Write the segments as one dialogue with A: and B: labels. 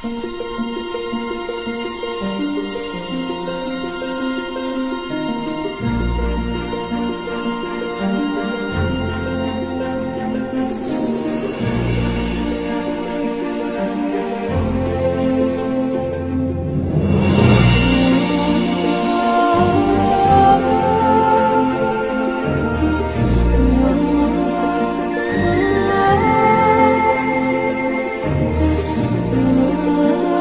A: Oh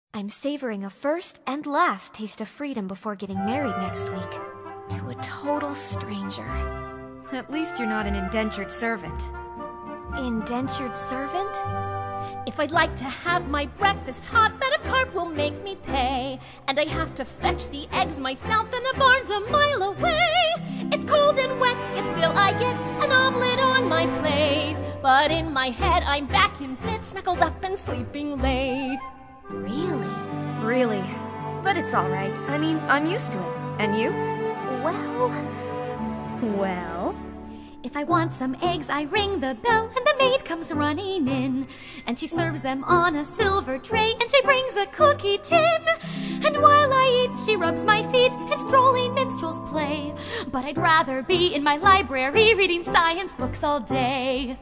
A: I'm savoring a first and last taste of freedom before getting married next week. To a total stranger. At least you're not an indentured servant. Indentured servant?
B: If I'd like to have my breakfast hot, Madam Carp will make me pay. And I have to fetch the eggs myself, and the barn's a mile away. It's cold and wet, yet still I get an omelet on my plate. But in my head I'm back in bed, snuggled up and sleeping late.
A: Really?
C: Really. But it's alright. I mean, I'm used to it. And you?
A: Well...
B: If I want some eggs, I ring the bell, and the maid comes running in. And she serves them on a silver tray, and she brings a cookie tin. And while I eat, she rubs my feet, and strolling minstrels play. But I'd rather be in my library, reading science books all day.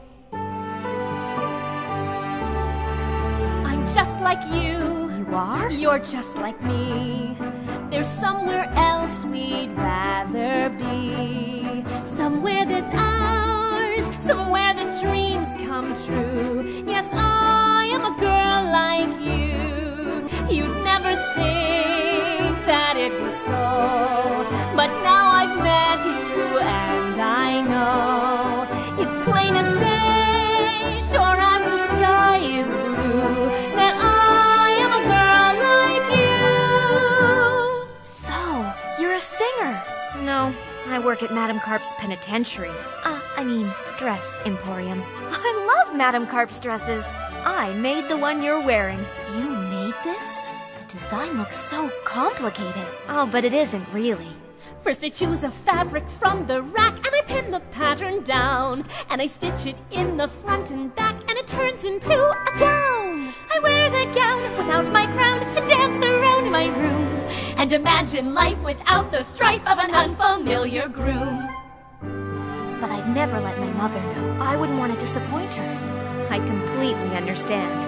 B: I'm just like you.
A: You are?
B: You're just like me. There's somewhere else we'd rather be. Somewhere that's ours, somewhere the dreams come true. Yes, I am a girl like you. You'd never think that it was so. But now I've met you and I know it's plain as day, sure as the sky is blue, that I am a girl like you.
A: So, you're a singer?
C: No, I work at Madam Carp's penitentiary.
A: Dress emporium.
C: I love Madam Carp's dresses. I made the one you're wearing.
A: You made this? The design looks so complicated.
C: Oh, but it isn't really.
B: First I choose a fabric from the rack, and I pin the pattern down, and I stitch it in the front and back, and it turns into a gown. I wear the gown without my crown and dance around my room, and imagine life without the strife of an unfamiliar groom.
A: But I'd never let my mother know. I wouldn't want to disappoint her.
C: I completely understand.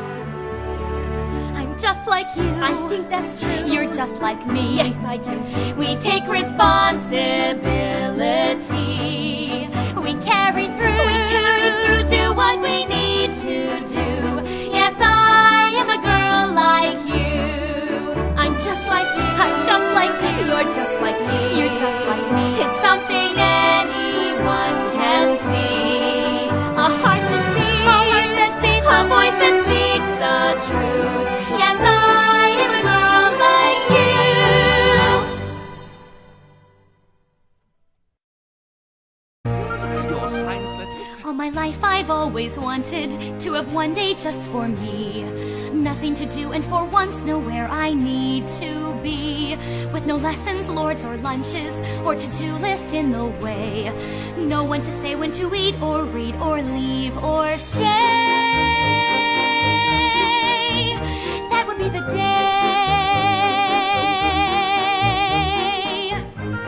B: I'm just like you. I think that's true. You're just like me. Yes, I can see. We take responsibility. We carry through. Do what we need to do. Yes, I am a girl like you. I'm just like you. I'm just like you. You're just like me. You're just like me. It's something anyone can see. A heart that beats, a voice that speaks the truth. Yes, I am a girl like you.
D: Your science lessons?
B: All my life I've always wanted to have one day just for me. Nothing to do and for once nowhere I need to be. With no lessons, lords or lunches, or to-do list in the way. No one to say when to eat or read or leave or stay. That would be the day.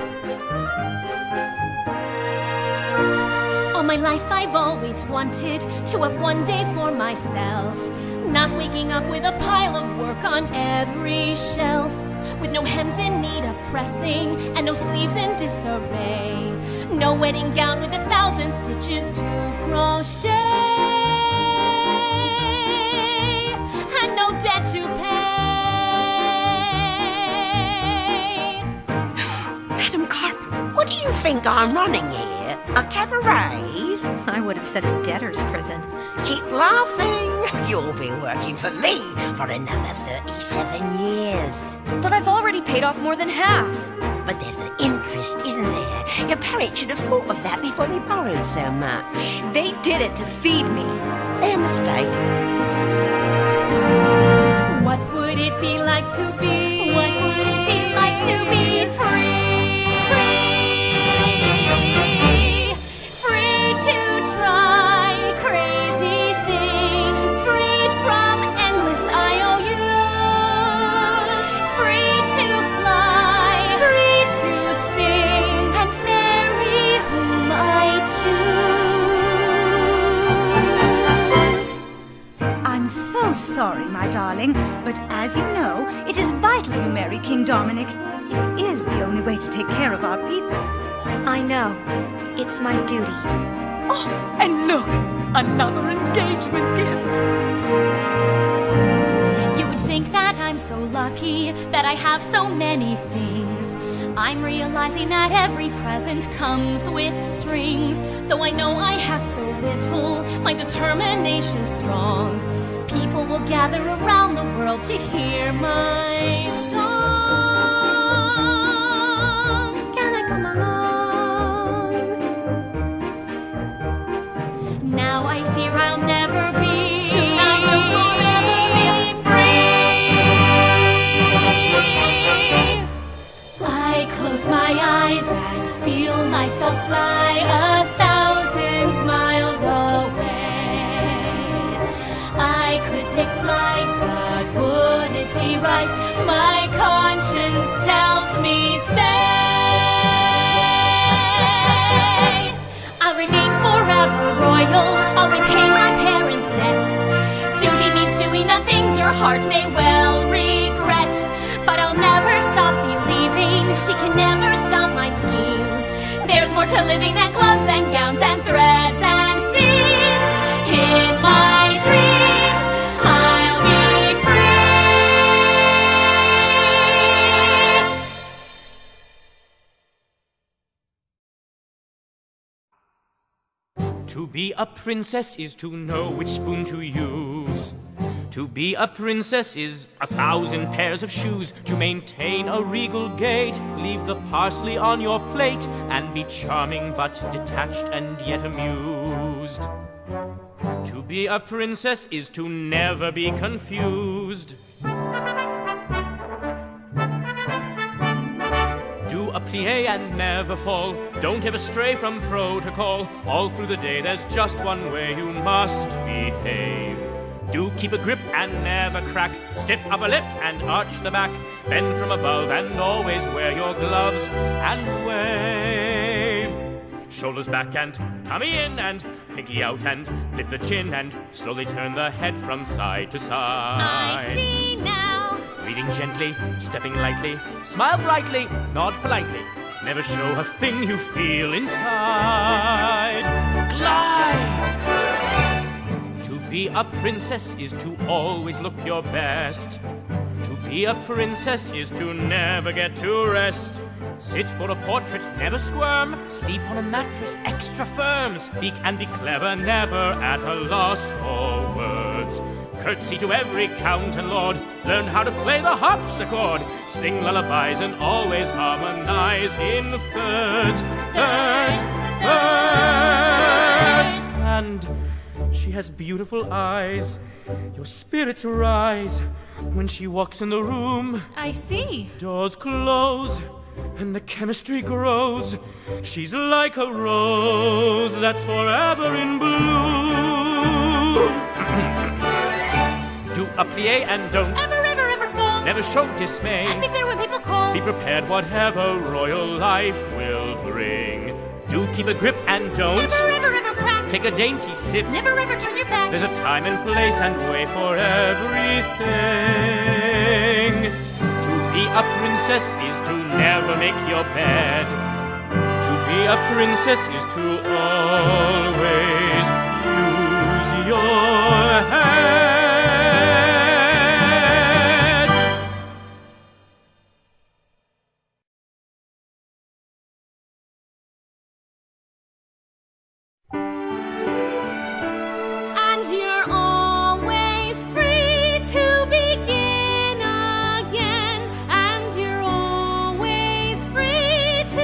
B: All my life I've always wanted to have one day for myself. Not waking up with a pile of work on every shelf. With no hems in need of pressing, and no sleeves in disarray. No wedding gown with 1,000 stitches to crochet. And no debt to pay.
E: Madam Carp, what do you think I'm running here? A cabaret?
C: I would have said a debtor's prison.
E: Keep laughing. You'll be working for me for another 37 years.
C: But I've already paid off more than half.
E: But there's an interest, isn't there? Your parents should have thought of that before they borrowed so much.
C: They did it to feed me.
E: Their mistake.
B: What would it be like to be? What would it be like to be free? Free to try crazy things. Free from endless IOUs. Free to fly. Free to sing. And marry whom I choose.
F: I'm so sorry, my darling, but as you know, it is vital you marry King Dominic. It is the only way to take care of our people.
C: I know. It's my duty.
F: Oh, and look! Another engagement gift!
B: You would think that I lucky that I have so many things. I'm realizing that every present comes with strings. Though I know I have so little, my determination's strong. People will gather around the world to hear my song. Can I come along? Now I fear I'll never be. Soon I will forever be free. I close my eyes and feel myself fly 1,000 miles away. I could take flight, but would it be right? My conscience tells me stay. I'll remain forever royal. I'll repay my parents' debt. Duty means doing the things your heart may well regret. But I'll never stop believing. She can never stop my schemes. There's more to living than gloves and gowns and threads and seams. In my dreams, I'll be
D: free. To be a princess is to know which spoon to use. To be a princess is 1,000 pairs of shoes. To maintain a regal gait, leave the parsley on your plate, and be charming but detached and yet amused. To be a princess is to never be confused. Do a plie and never fall. Don't ever stray from protocol. All through the day there's just one way you must behave. Do keep a grip and never crack. Stiff upper lip and arch the back. Bend from above and always wear your gloves and wave. Shoulders back and tummy in and pinky out and lift the chin and slowly turn the head from side to side.
B: I see now.
D: Breathing gently, stepping lightly, smile brightly, nod politely. Never show a thing you feel inside. Glide! To be a princess is to always look your best. To be a princess is to never get to rest. Sit for a portrait, never squirm. Sleep on a mattress, extra firm. Speak and be clever, never at a loss for words. Curtsy to every count and lord. Learn how to play the harpsichord. Sing lullabies and always harmonize in thirds, thirds, thirds. And she has beautiful eyes. Your spirits rise when she walks in the room.
B: I see.
D: Doors close and the chemistry grows. She's like a rose that's forever in bloom. Do a plie and don't
B: ever fall.
D: Never show dismay.
B: And be there when people call.
D: Be prepared whatever royal life will bring. Do keep a grip and don't
B: ever crack.
D: take a dainty sip.
B: Never ever turn your back.
D: There's a time and place and way for everything. To be a princess is to never make your bed. To be a princess is to always use your head.
B: And you're always free to begin again. And you're always free to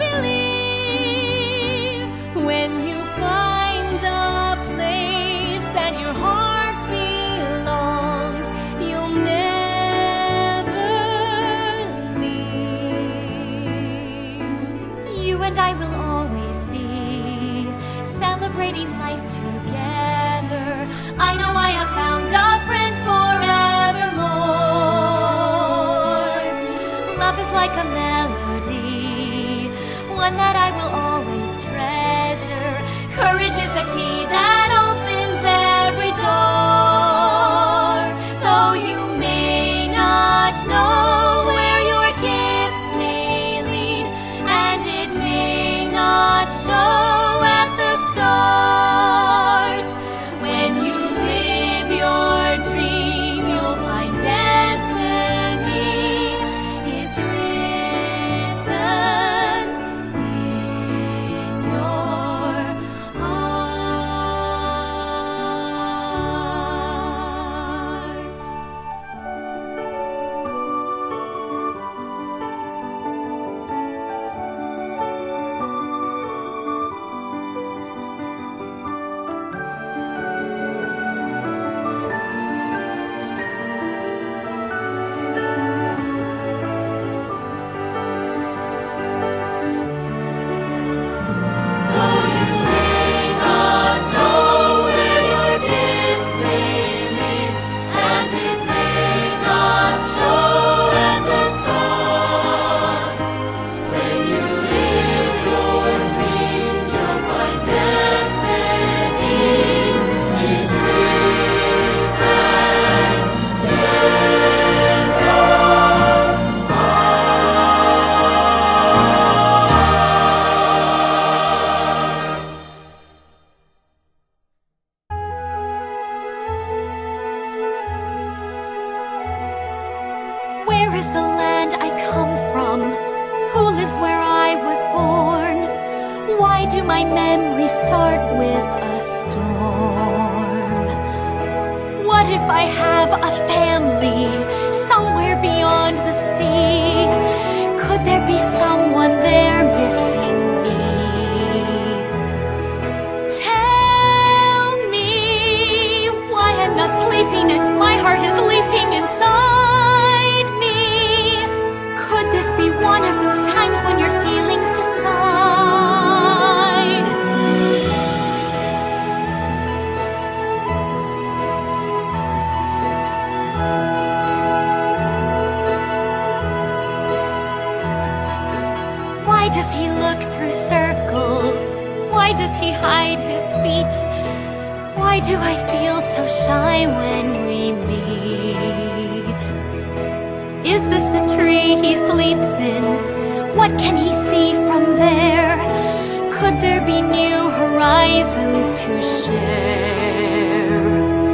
B: believe. When you find the place that your heart belongs, you'll never leave. You and I will always be celebrating life together. I know I have found a friend forevermore. Love is like a melody, one that I will always treasure. Courage is the key that opens every door. Though you may not know where your gifts may lead, and it may not show at the start. When you live your dream, you'll find destiny. Where is the land I come from? Who lives where I was born? Why do my memories start with a storm? What if I have a family somewhere beyond the sea? Could there be someone there missing me? Tell me why I'm not sleeping and my heart is leaping inside me. Could this be one of those times when your feelings decide? Why does he look through circles? Why does he hide his feet? Why do I feel so shy when we meet? Is this the tree he sleeps in? What can he see from there? Could there be new horizons to share?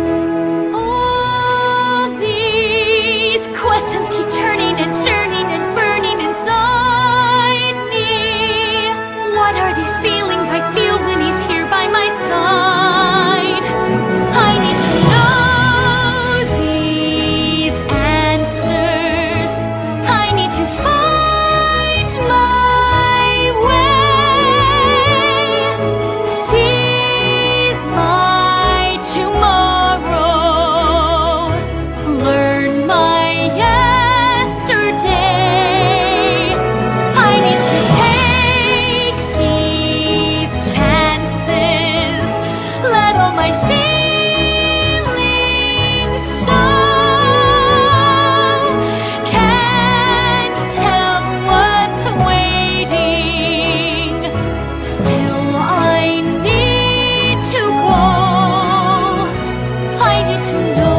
B: All these questions keep turning and churning and burning inside me. What are these feelings I feel when he's here by my side? I need to know these answers. I need to find my way. Seize my tomorrow. Learn my yesterday. I need to take these chances. Let all my feelings show. Can't tell what's waiting. Still I need to go. I need to know.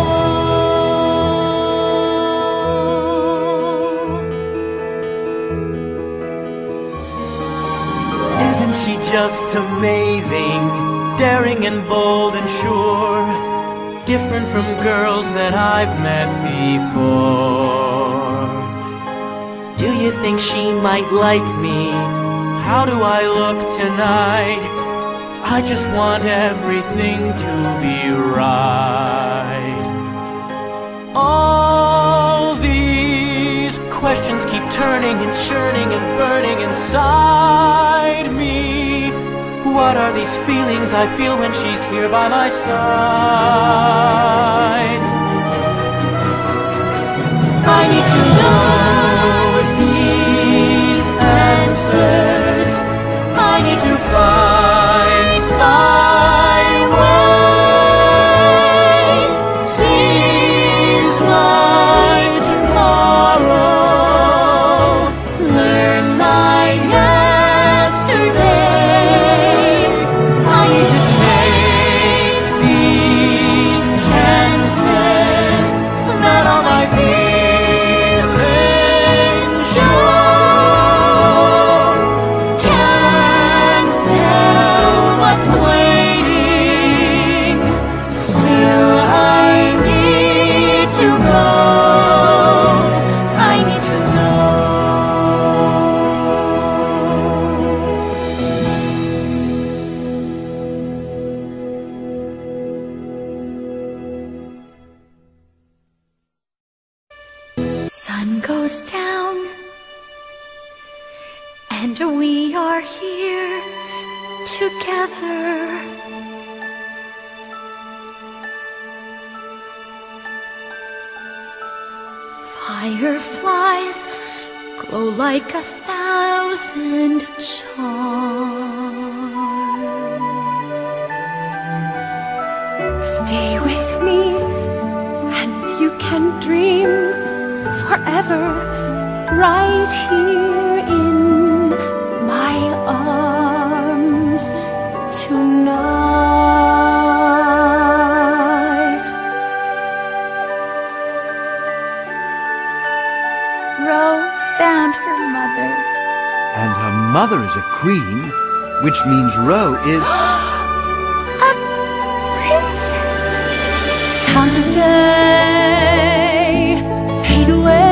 D: Isn't she just amazing? Daring and bold and sure. Different from girls that I've met before. Do you think she might like me? How do I look tonight? I just want everything to be right. All these questions keep turning and churning and burning inside me. What are these feelings I feel when she's here by my side? I need to know these answers. I need to find my way. Seize my tomorrow. Learn my yesterday. I need to take these chances. Let all my feelings show. Can't tell what's waiting. Still I need to go. I need to know.
B: Sun goes down, and we are here together. Fireflies glow like 1,000 charms. Stay with me, and you can dream forever right here in my arms tonight. Rose found her mother.
G: And her mother is a queen, which means Ro is...
B: A princess. Count a day, fade away.